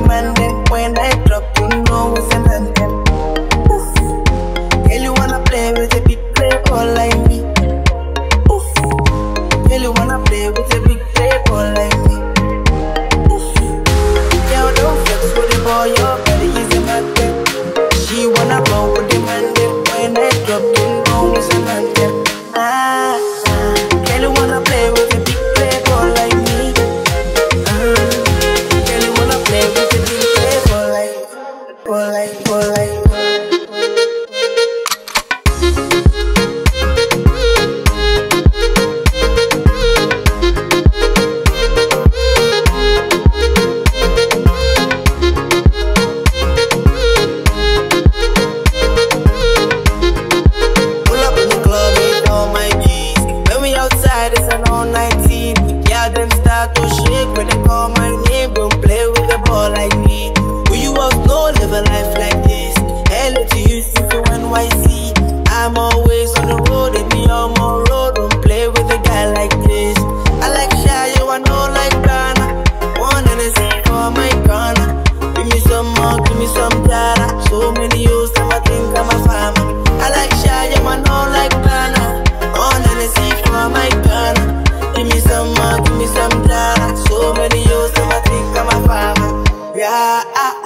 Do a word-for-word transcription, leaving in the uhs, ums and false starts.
man them. When I drop, you know it's an anthem. Oof. Girl, you wanna play with a big playboy like me. Oof. Girl, you wanna play with a big playboy like me. Oof. Girl, don't flex with the boy, your belly is a magnet. She wanna roll with the man them. When I drop, you know it's an anthem. Ah, ah. Girl, you wanna play with a big playboy like me. Ah, girl, you wanna play with a big playboy like, boy like, boy like. Pull up in the club with all my G's. When we outside, it's an all nineteen. Yeah, them start to shake when they call my name. Don't play with the ball like me. Who you out know live a life like this? Hello to you, see for N Y C. I'm always on the road, and me on my road. Don't play with a guy like this. I like shy, you I know like Ghana. One and a see for my corner. Give me some more, give me some data. So many years, time I think I'm a farmer. I like shy, you I know like Ghana. One and a see for my corner. Give me some more, give me some data. So many years, time I think I'm a farmer. Yeah, ah,